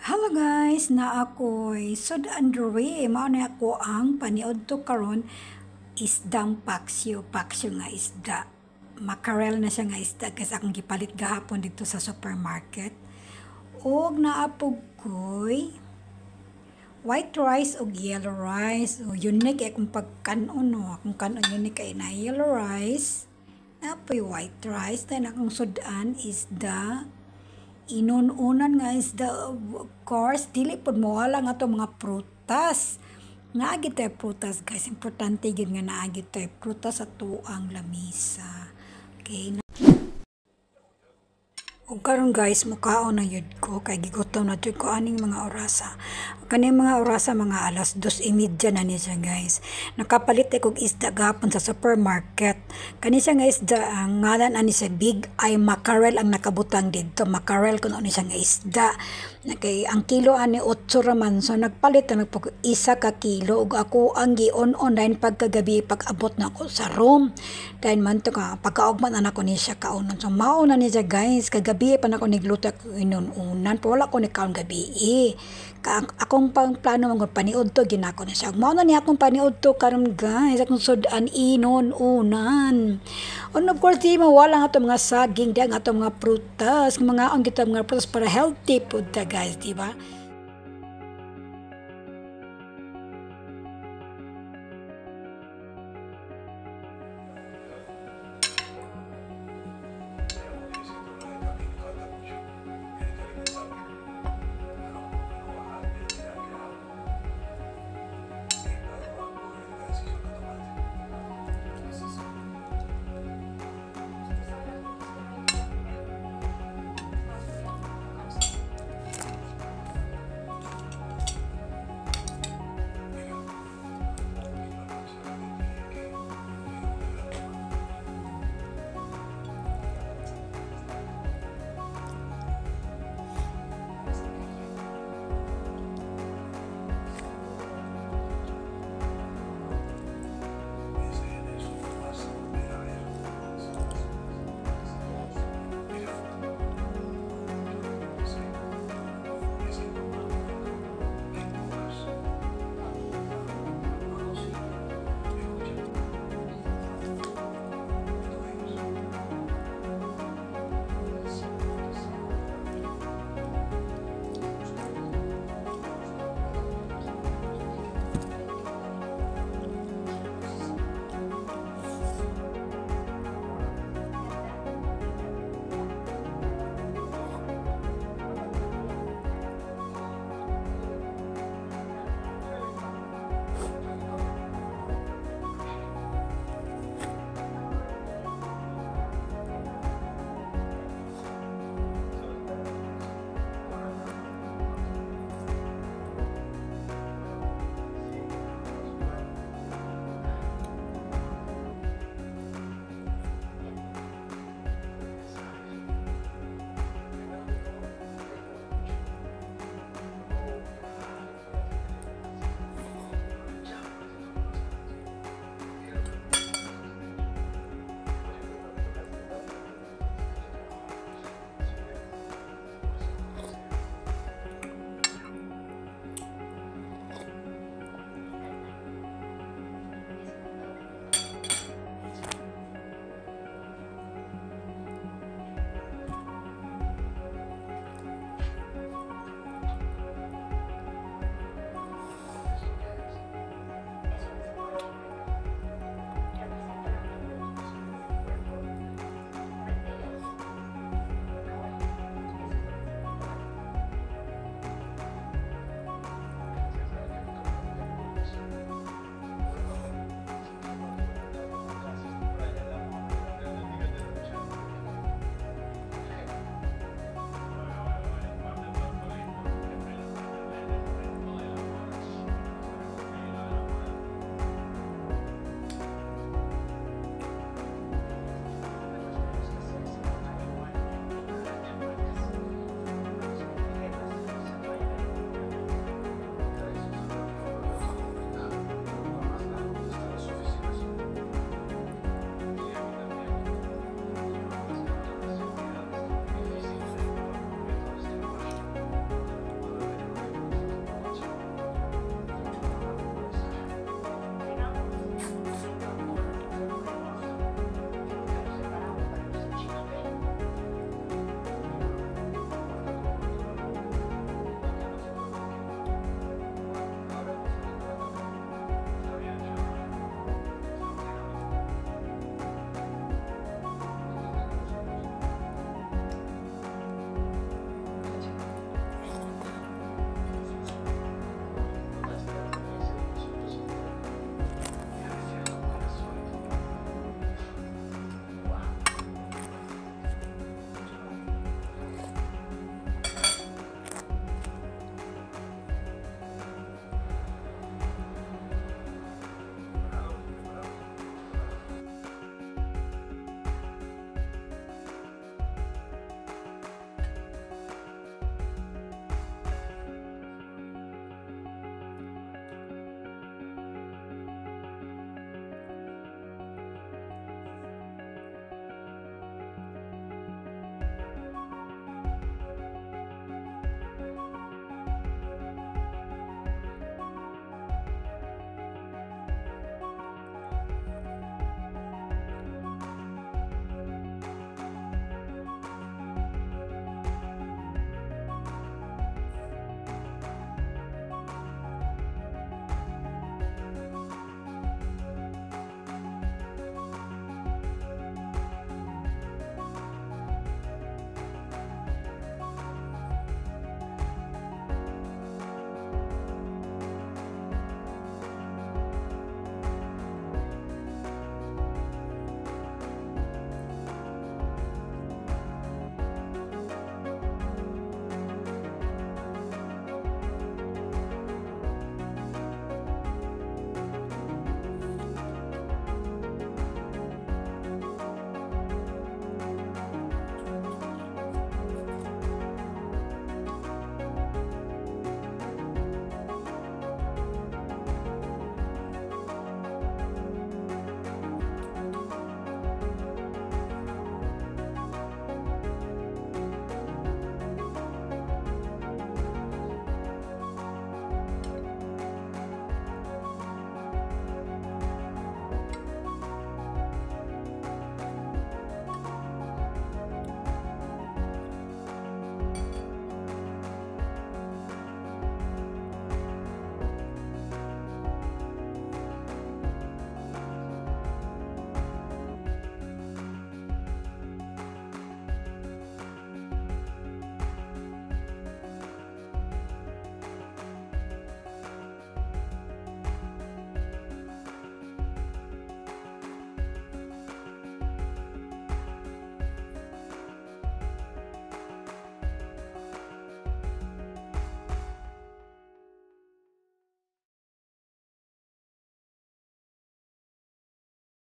Hello guys, na ako'y sud Andre, mao na ako ang paniod to karon isdang paksiw, paksiw nga isda. Mackerel na siya nga isda kasi akong gipalit gahapon dito sa supermarket. Og naapog ko'y white rice og yellow rice. O unique akong pagkanon no, akong kanon unique kay na yellow rice. Napoy white rice, then akong sudan isda. Inununan nga isda, of course, dili pod mawala nga to mga prutas. Naagi tayo prutas guys, importante yun nga naagi tayo prutas sa tuang lamisa. Okay. O karon guys, mukhaon na yun ko, kay gigutom na ko aning mga orasa. Kaning mga orasa, mga alas 2:30 na niya guys. Nakapalit akong isda gapon sa supermarket. Kani siya nga isda, ang ngalan ani sa big ay mackerel ang nakabutang dito. Mackerel kuno ni siya nga isda. Kay ang kilo ani 8 raman, so nagpalit na nagpag 1 ka kilo ug ako ang gion online pagkagabi pag abot na ako sa room. Kay man to ka pagkaugman na ako ni siya kaunon. So mao na niya guys, kagabi pa na ako nigluto inununan, pero wala ko ni kaon gabi. Akong pang plano mong paniud to ginako na siya. Mao na niya akong paniud to karon guys, akong sudan inununan. And of course, di mawala nga itong mga saging, di nga itong mga prutas, mga ang kita mga prutas para healthy food ta guys, di ba?